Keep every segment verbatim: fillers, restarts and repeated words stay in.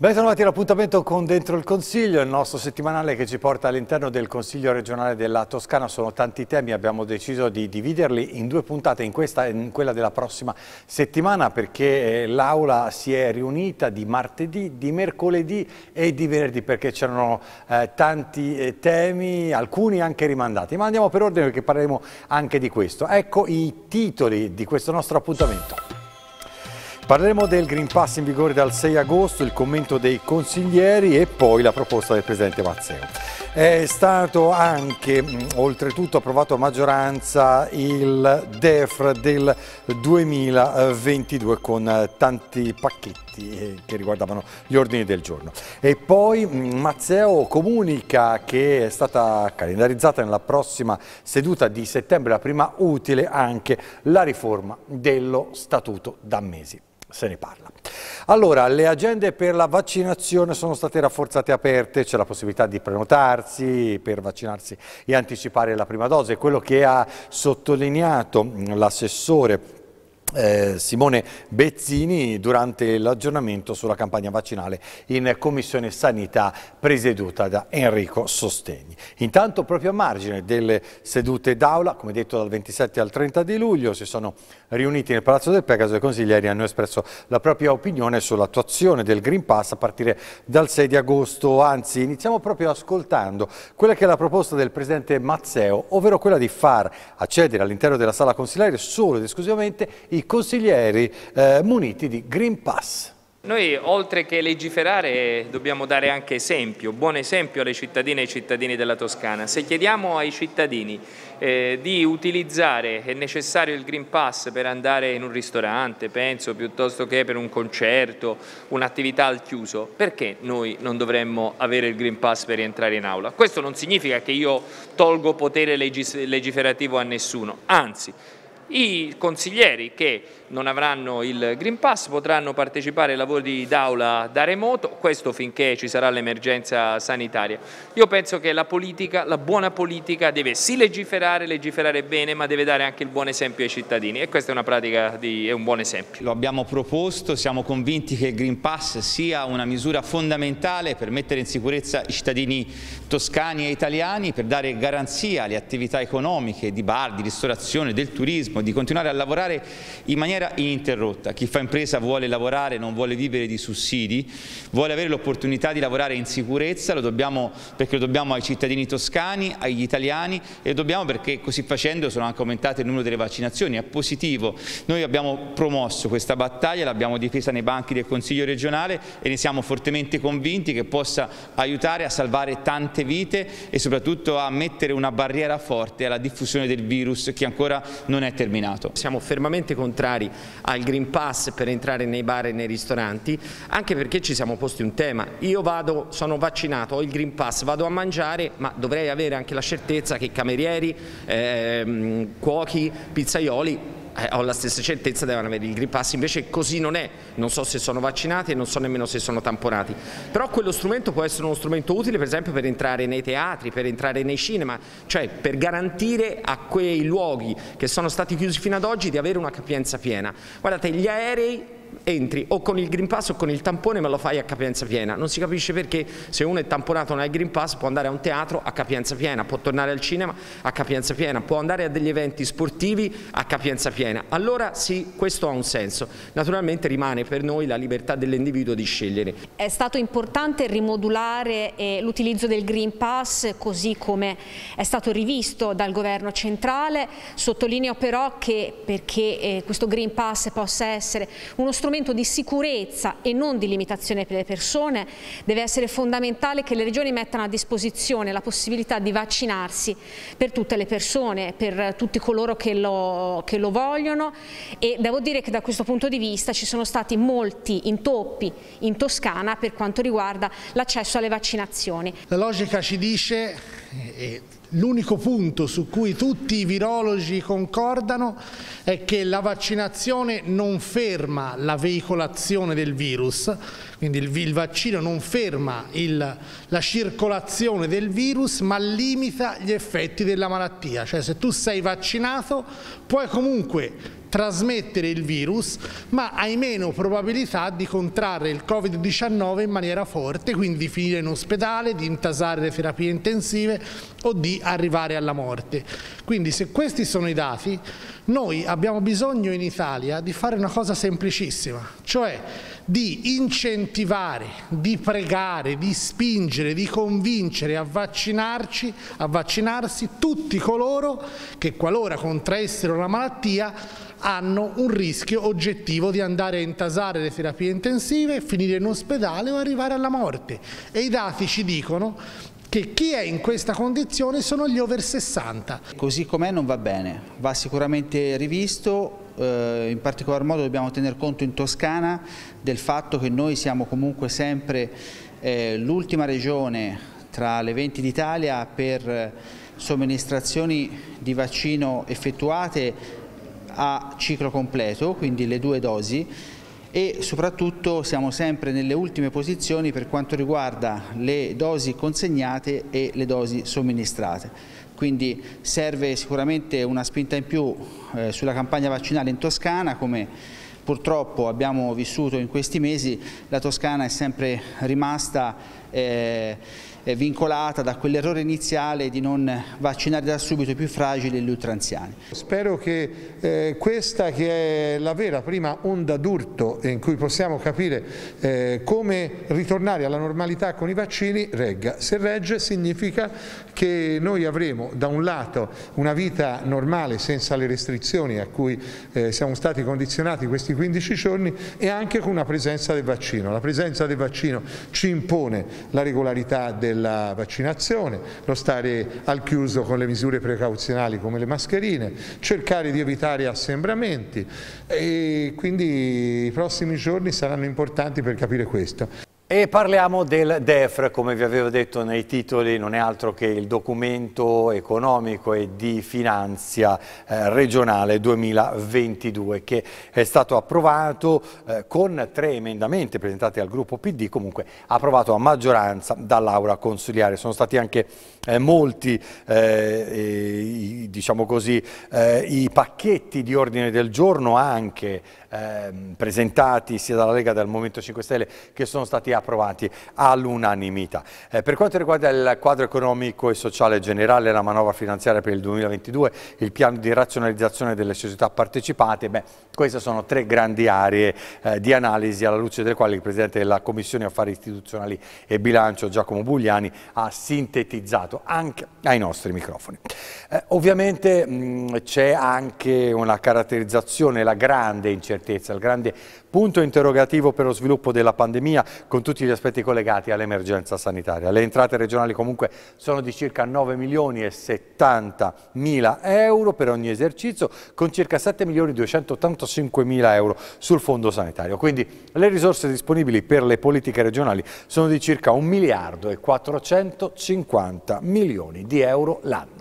Bentrovati all'appuntamento con Dentro il Consiglio, il nostro settimanale che ci porta all'interno del Consiglio regionale della Toscana. Sono tanti temi, abbiamo deciso di dividerli in due puntate, in questa e in quella della prossima settimana, perché l'Aula si è riunita di martedì, di mercoledì e di venerdì, perché c'erano eh, tanti eh, temi, alcuni anche rimandati. Ma andiamo per ordine perché parleremo anche di questo. Ecco i titoli di questo nostro appuntamento. Parleremo del Green Pass in vigore dal sei agosto, il commento dei consiglieri e poi la proposta del Presidente Mazzeo. È stato anche, oltretutto, approvato a maggioranza il D E F R del duemilaventidue con tanti pacchetti che riguardavano gli ordini del giorno. E poi Mazzeo comunica che è stata calendarizzata nella prossima seduta di settembre, la prima utile, anche la riforma dello Statuto da mesi. Se ne parla. Allora, le agende per la vaccinazione sono state rafforzate e aperte, c'è la possibilità di prenotarsi per vaccinarsi e anticipare la prima dose, quello che ha sottolineato l'assessore Eh, Simone Bezzini durante l'aggiornamento sulla campagna vaccinale in Commissione Sanità presieduta da Enrico Sostegni. Intanto, proprio a margine delle sedute d'Aula, come detto dal ventisette al trenta di luglio, si sono riuniti nel Palazzo del Pegaso e i consiglieri hanno espresso la propria opinione sull'attuazione del Green Pass a partire dal sei di agosto. Anzi, iniziamo proprio ascoltando quella che è la proposta del Presidente Mazzeo, ovvero quella di far accedere all'interno della sala consiliare solo ed esclusivamente i i consiglieri eh, muniti di Green Pass. Noi, oltre che legiferare, dobbiamo dare anche esempio, buon esempio alle cittadine e ai cittadini della Toscana. Se chiediamo ai cittadini eh, di utilizzare, è necessario il Green Pass per andare in un ristorante, penso, piuttosto che per un concerto, un'attività al chiuso, perché noi non dovremmo avere il Green Pass per rientrare in aula? Questo non significa che io tolgo potere legis- legiferativo a nessuno, anzi, i consiglieri che non avranno il Green Pass potranno partecipare ai lavori d'aula da remoto, questo finché ci sarà l'emergenza sanitaria. Io penso che la politica, la buona politica deve sì legiferare, legiferare bene, ma deve dare anche il buon esempio ai cittadini e questa è una pratica, di, è un buon esempio. Lo abbiamo proposto, siamo convinti che il Green Pass sia una misura fondamentale per mettere in sicurezza i cittadini toscani e italiani, per dare garanzia alle attività economiche di bar, di ristorazione, del turismo, di continuare a lavorare in maniera ininterrotta. Chi fa impresa vuole lavorare, non vuole vivere di sussidi, vuole avere l'opportunità di lavorare in sicurezza, lo dobbiamo perché lo dobbiamo ai cittadini toscani, agli italiani e lo dobbiamo perché così facendo sono anche aumentate il numero delle vaccinazioni, è positivo. Noi abbiamo promosso questa battaglia, l'abbiamo difesa nei banchi del Consiglio regionale e ne siamo fortemente convinti che possa aiutare a salvare tante vite e soprattutto a mettere una barriera forte alla diffusione del virus che ancora non è terminato. Siamo fermamente contrari al Green Pass per entrare nei bar e nei ristoranti, anche perché ci siamo posti un tema. Io vado, sono vaccinato, ho il Green Pass, vado a mangiare, ma dovrei avere anche la certezza che camerieri, ehm, cuochi, pizzaioli Eh, ho la stessa certezza devono avere il Green Pass, invece così non è, non so se sono vaccinati e non so nemmeno se sono tamponati, però quello strumento può essere uno strumento utile per esempio per entrare nei teatri, per entrare nei cinema, cioè per garantire a quei luoghi che sono stati chiusi fino ad oggi di avere una capienza piena. Guardate, gli aerei entri o con il Green Pass o con il tampone, ma lo fai a capienza piena. Non si capisce perché se uno è tamponato non ha il Green Pass può andare a un teatro a capienza piena, può tornare al cinema a capienza piena, può andare a degli eventi sportivi a capienza piena. Allora sì, questo ha un senso. Naturalmente rimane per noi la libertà dell'individuo di scegliere. È stato importante rimodulare eh, l'utilizzo del Green Pass così come è stato rivisto dal governo centrale. Sottolineo però che perché eh, questo Green Pass possa essere uno strumento di sicurezza e non di limitazione per le persone, deve essere fondamentale che le regioni mettano a disposizione la possibilità di vaccinarsi per tutte le persone, per tutti coloro che lo, che lo vogliono, e devo dire che da questo punto di vista ci sono stati molti intoppi in Toscana per quanto riguarda l'accesso alle vaccinazioni. La logica ci dice, e l'unico punto su cui tutti i virologi concordano, è che la vaccinazione non ferma la veicolazione del virus, quindi il, il vaccino non ferma il, la circolazione del virus, ma limita gli effetti della malattia. Cioè se tu sei vaccinato puoi comunque trasmettere il virus, ma hai meno probabilità di contrarre il Covid diciannove in maniera forte, quindi di finire in ospedale, di intasare le terapie intensive o di arrivare alla morte. Quindi se questi sono i dati, noi abbiamo bisogno in Italia di fare una cosa semplicissima, cioè di incentivare, di pregare, di spingere, di convincere a vaccinarci, a vaccinarsi tutti coloro che, qualora contraessero la malattia, hanno un rischio oggettivo di andare a intasare le terapie intensive, finire in ospedale o arrivare alla morte. E i dati ci dicono che chi è in questa condizione sono gli over sessanta. Così com'è non va bene, va sicuramente rivisto, eh, in particolar modo dobbiamo tener conto in Toscana del fatto che noi siamo comunque sempre eh, l'ultima regione tra le venti d'Italia per somministrazioni di vaccino effettuate a ciclo completo, quindi le due dosi, e soprattutto siamo sempre nelle ultime posizioni per quanto riguarda le dosi consegnate e le dosi somministrate. Quindi serve sicuramente una spinta in più eh, sulla campagna vaccinale in Toscana. Come purtroppo abbiamo vissuto in questi mesi, la Toscana è sempre rimasta eh, vincolata da quell'errore iniziale di non vaccinare da subito i più fragili e gli ultranziani. Spero che eh, questa, che è la vera prima onda d'urto in cui possiamo capire eh, come ritornare alla normalità con i vaccini, regga. Se regge significa che noi avremo da un lato una vita normale senza le restrizioni a cui eh, siamo stati condizionati questi quindici giorni, e anche con una presenza del vaccino. La presenza del vaccino ci impone la regolarità del della vaccinazione, lo stare al chiuso con le misure precauzionali come le mascherine, cercare di evitare assembramenti, e quindi i prossimi giorni saranno importanti per capire questo. E parliamo del D E F R, come vi avevo detto nei titoli, non è altro che il documento economico e di finanza eh, regionale duemilaventidue, che è stato approvato eh, con tre emendamenti presentati al gruppo P D, comunque approvato a maggioranza dall'Aula consiliare. Sono stati anche eh, molti eh, i, diciamo così, eh, i pacchetti di ordine del giorno anche eh, presentati sia dalla Lega che dal Movimento cinque Stelle, che sono stati approvati all'unanimità. Eh, per quanto riguarda il quadro economico e sociale generale, la manovra finanziaria per il duemilaventidue, il piano di razionalizzazione delle società partecipate, beh, queste sono tre grandi aree eh, di analisi alla luce delle quali il Presidente della Commissione Affari Istituzionali e Bilancio, Giacomo Bugliani, ha sintetizzato anche ai nostri microfoni. Eh, ovviamente c'è anche una caratterizzazione, la grande incertezza, il grande punto interrogativo per lo sviluppo della pandemia, con tutti gli aspetti collegati all'emergenza sanitaria. Le entrate regionali comunque sono di circa nove milioni e settanta mila euro per ogni esercizio, con circa sette milioni duecentottantacinque mila euro sul fondo sanitario. Quindi le risorse disponibili per le politiche regionali sono di circa un miliardo e quattrocentocinquanta milioni di euro l'anno.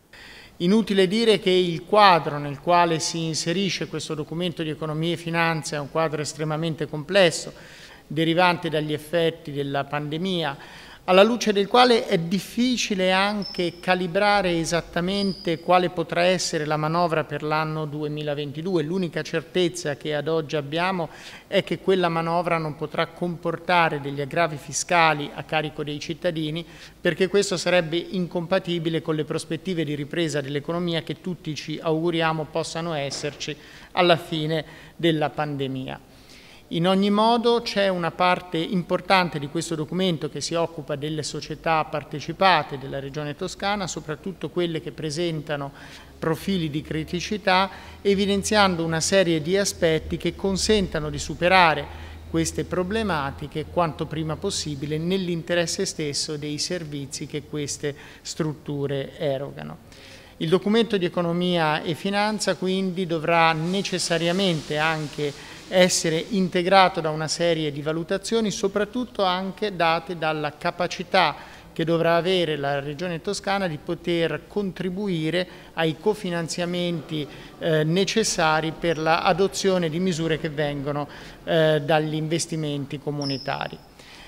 Inutile dire che il quadro nel quale si inserisce questo documento di economia e finanza è un quadro estremamente complesso, derivante dagli effetti della pandemia, alla luce del quale è difficile anche calibrare esattamente quale potrà essere la manovra per l'anno duemilaventidue. L'unica certezza che ad oggi abbiamo è che quella manovra non potrà comportare degli aggravi fiscali a carico dei cittadini, perché questo sarebbe incompatibile con le prospettive di ripresa dell'economia che tutti ci auguriamo possano esserci alla fine della pandemia. In ogni modo c'è una parte importante di questo documento che si occupa delle società partecipate della Regione Toscana, soprattutto quelle che presentano profili di criticità, evidenziando una serie di aspetti che consentano di superare queste problematiche quanto prima possibile nell'interesse stesso dei servizi che queste strutture erogano. Il documento di economia e finanza quindi dovrà necessariamente anche essere integrato da una serie di valutazioni, soprattutto anche date dalla capacità che dovrà avere la Regione Toscana di poter contribuire ai cofinanziamenti eh, necessari per l'adozione di misure che vengono eh, dagli investimenti comunitari.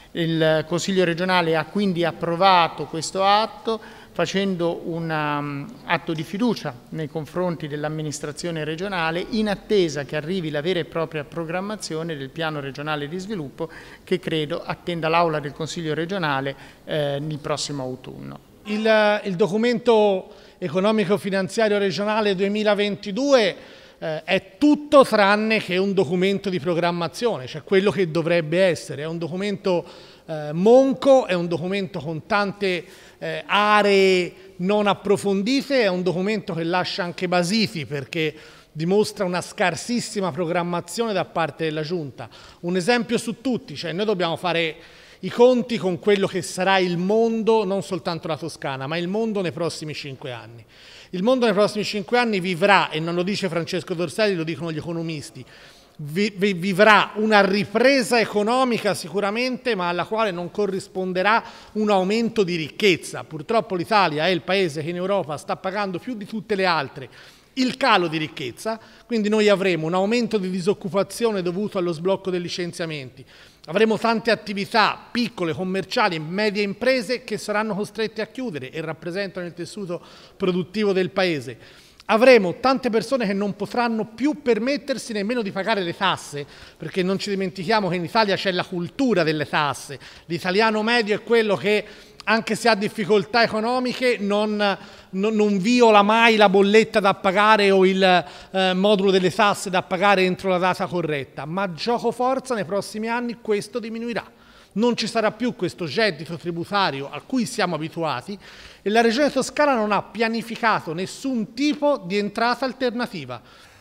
Il Consiglio regionale ha quindi approvato questo atto, facendo un um, atto di fiducia nei confronti dell'amministrazione regionale in attesa che arrivi la vera e propria programmazione del piano regionale di sviluppo che credo attenda l'Aula del Consiglio regionale eh, nel prossimo autunno. Il, il documento economico-finanziario regionale duemilaventidue eh, è tutto tranne che un documento di programmazione, cioè quello che dovrebbe essere. È un documento eh, monco, è un documento con tante eh, aree non approfondite, è un documento che lascia anche basiti perché dimostra una scarsissima programmazione da parte della Giunta. Un esempio su tutti, cioè noi dobbiamo fare i conti con quello che sarà il mondo, non soltanto la Toscana, ma il mondo nei prossimi cinque anni. Il mondo nei prossimi cinque anni vivrà, e non lo dice Francesco Dorselli, lo dicono gli economisti, vi, vi, vivrà una ripresa economica sicuramente, ma alla quale non corrisponderà un aumento di ricchezza. Purtroppo l'Italia è il paese che in Europa sta pagando più di tutte le altre il calo di ricchezza, quindi noi avremo un aumento di disoccupazione dovuto allo sblocco dei licenziamenti. Avremo tante attività piccole, commerciali, medie imprese che saranno costrette a chiudere e rappresentano il tessuto produttivo del paese. Avremo tante persone che non potranno più permettersi nemmeno di pagare le tasse, perché non ci dimentichiamo che in Italia c'è la cultura delle tasse. L'italiano medio è quello che, anche se ha difficoltà economiche, non, non, non viola mai la bolletta da pagare o il eh, modulo delle tasse da pagare entro la data corretta, ma gioco forza nei prossimi anni questo diminuirà. Non ci sarà più questo gettito tributario a cui siamo abituati e la Regione Toscana non ha pianificato nessun tipo di entrata alternativa.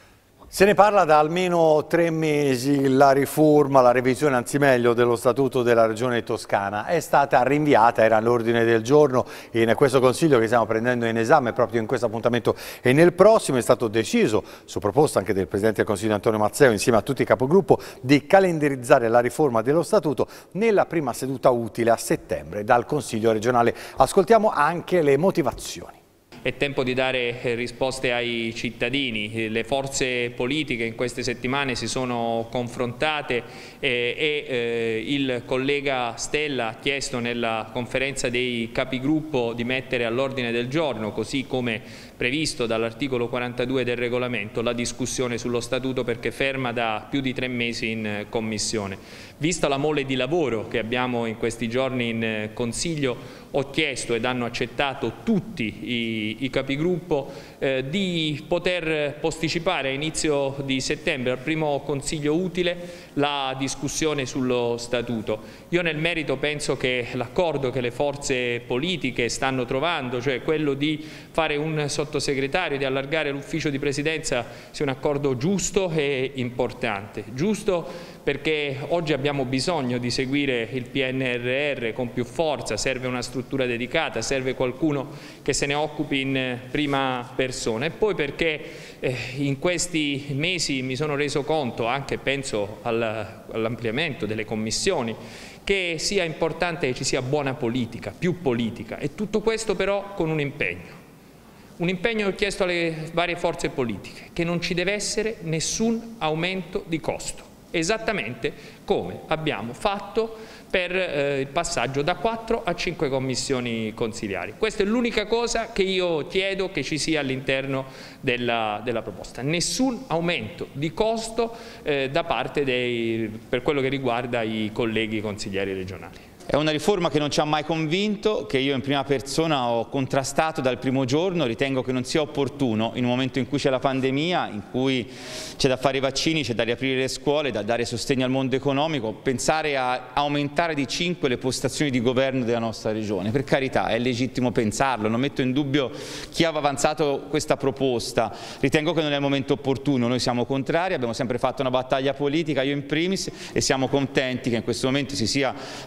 Se ne parla da almeno tre mesi, la riforma, la revisione anzi meglio dello Statuto della Regione Toscana è stata rinviata, era all'ordine del giorno in questo Consiglio che stiamo prendendo in esame proprio in questo appuntamento e nel prossimo. È stato deciso, su proposta anche del Presidente del Consiglio Antonio Mazzeo insieme a tutti i capogruppo, di calendarizzare la riforma dello Statuto nella prima seduta utile a settembre dal Consiglio regionale. Ascoltiamo anche le motivazioni. È tempo di dare risposte ai cittadini. Le forze politiche in queste settimane si sono confrontate e, e eh, il collega Stella ha chiesto nella conferenza dei capigruppo di mettere all'ordine del giorno, così come previsto dall'articolo quarantadue del regolamento, la discussione sullo Statuto perché ferma da più di tre mesi in Commissione. Vista la mole di lavoro che abbiamo in questi giorni in Consiglio, ho chiesto ed hanno accettato tutti i, i capigruppo eh, di poter posticipare a inizio di settembre, al primo Consiglio utile, la discussione sullo Statuto. Io nel merito penso che l'accordo che le forze politiche stanno trovando, cioè quello di fare un sottosegretario, di allargare l'ufficio di presidenza, sia un accordo giusto e importante. Giusto perché oggi abbiamo bisogno di seguire il P N R R con più forza, serve una struttura dedicata, serve qualcuno che se ne occupi in prima persona, e poi perché eh, in questi mesi mi sono reso conto, anche penso all'ampliamento delle commissioni, che sia importante che ci sia buona politica, più politica, e tutto questo però con un impegno. Un impegno che ho chiesto alle varie forze politiche, che non ci deve essere nessun aumento di costo, esattamente come abbiamo fatto per eh, il passaggio da quattro a cinque commissioni consiliari. Questa è l'unica cosa che io chiedo che ci sia all'interno della, della proposta. Nessun aumento di costo eh, da parte dei, per quello che riguarda i colleghi consiglieri regionali. È una riforma che non ci ha mai convinto, che io in prima persona ho contrastato dal primo giorno. Ritengo che non sia opportuno in un momento in cui c'è la pandemia, in cui c'è da fare i vaccini, c'è da riaprire le scuole, da dare sostegno al mondo economico, pensare a aumentare di cinque le postazioni di governo della nostra regione. Per carità, è legittimo pensarlo, non metto in dubbio chi ha avanzato questa proposta. Ritengo che non è il momento opportuno, noi siamo contrari, abbiamo sempre fatto una battaglia politica, io in primis, e siamo contenti che in questo momento si sia ritirata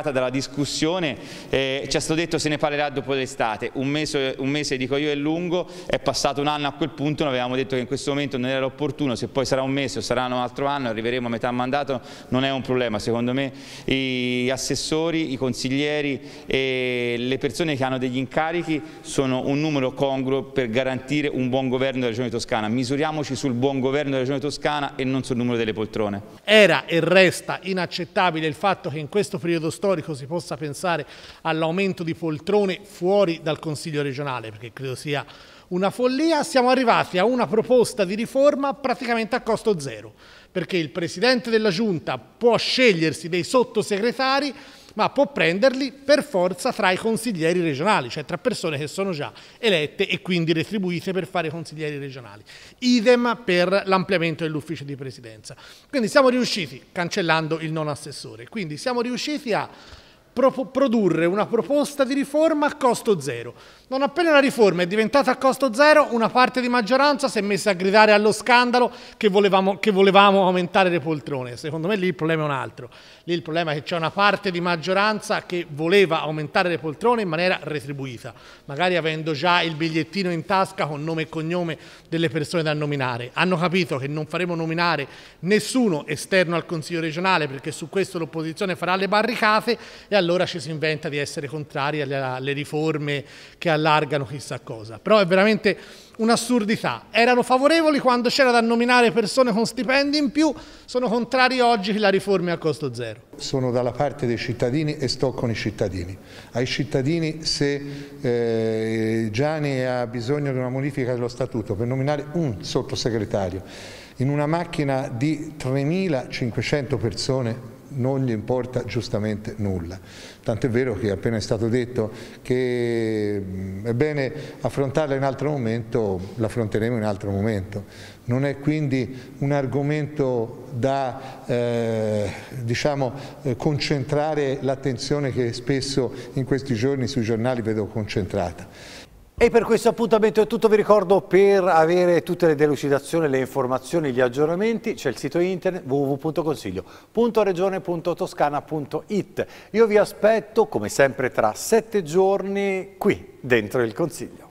staccata dalla discussione, eh, ci è stato detto se ne parlerà dopo l'estate, un mese, un mese dico io è lungo, è passato un anno a quel punto, noi avevamo detto che in questo momento non era opportuno, se poi sarà un mese o sarà un altro anno, arriveremo a metà mandato, non è un problema, secondo me gli assessori, i consiglieri e le persone che hanno degli incarichi sono un numero congruo per garantire un buon governo della Regione Toscana, misuriamoci sul buon governo della Regione Toscana e non sul numero delle poltrone. Era e resta inaccettabile il fatto che in questo periodo storico si possa pensare all'aumento di poltrone fuori dal Consiglio regionale, perché credo sia una follia. Siamo arrivati a una proposta di riforma praticamente a costo zero, perché il Presidente della Giunta può scegliersi dei sottosegretari, ma può prenderli per forza tra i consiglieri regionali, cioè tra persone che sono già elette e quindi retribuite per fare consiglieri regionali. Idem per l'ampliamento dell'ufficio di presidenza. Quindi siamo riusciti, cancellando il non assessore, quindi siamo riusciti a produrre una proposta di riforma a costo zero. Non appena la riforma è diventata a costo zero, una parte di maggioranza si è messa a gridare allo scandalo che volevamo, che volevamo aumentare le poltrone. Secondo me lì il problema è un altro. Lì il problema è che c'è una parte di maggioranza che voleva aumentare le poltrone in maniera retribuita, magari avendo già il bigliettino in tasca con nome e cognome delle persone da nominare. Hanno capito che non faremo nominare nessuno esterno al Consiglio regionale perché su questo l'opposizione farà le barricate e allora ci si inventa di essere contrari alle, alle riforme che allargano chissà cosa. Però è veramente un'assurdità. Erano favorevoli quando c'era da nominare persone con stipendi in più, sono contrari oggi che la riforma è a costo zero. Sono dalla parte dei cittadini e sto con i cittadini. Ai cittadini, se eh, Gianni ha bisogno di una modifica dello statuto per nominare un sottosegretario in una macchina di tremilacinquecento persone, non gli importa giustamente nulla. Tant'è vero che appena è stato detto che è bene affrontarla in un altro momento, l'affronteremo in un altro momento. Non è quindi un argomento da eh, diciamo, eh, concentrare l'attenzione che spesso in questi giorni sui giornali vedo concentrata. E per questo appuntamento è tutto. Vi ricordo, per avere tutte le delucidazioni, le informazioni, gli aggiornamenti, c'è il sito internet w w w punto consiglio punto regione punto toscana punto it. Io vi aspetto come sempre tra sette giorni qui dentro il Consiglio.